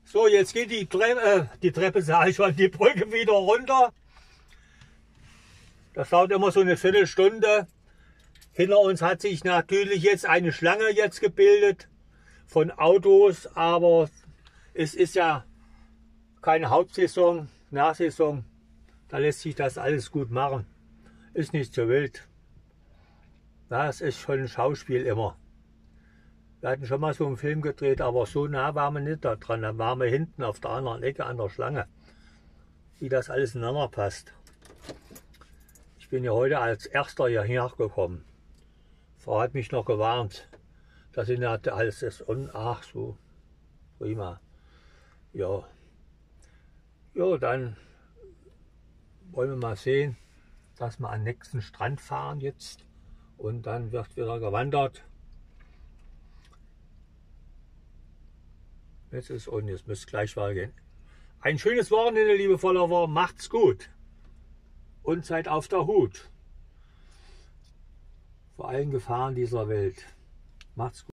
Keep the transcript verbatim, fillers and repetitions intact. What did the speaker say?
So, jetzt geht die Treppe, äh, die Treppe sage ich schon, die Brücke wieder runter. Das dauert immer so eine Viertelstunde. Hinter uns hat sich natürlich jetzt eine Schlange jetzt gebildet von Autos, aber es ist ja keine Hauptsaison, Nachsaison. Da lässt sich das alles gut machen. Ist nicht so wild. Das ist schon ein Schauspiel immer. Wir hatten schon mal so einen Film gedreht, aber so nah waren wir nicht da dran. Da waren wir hinten auf der anderen Ecke an der Schlange. Wie das alles ineinander passt. Ich bin ja heute als Erster hierher gekommen. Frau hat mich noch gewarnt. Da sind ja alles ist und ach so. Prima. Ja. Ja, dann wollen wir mal sehen, dass wir an den nächsten Strand fahren jetzt. Und dann wird wieder gewandert. Jetzt ist und jetzt müsst gleich weitergehen. Ein schönes Wochenende, liebe Follower. Macht's gut. Und seid auf der Hut. Vor allen Gefahren dieser Welt. Macht's gut.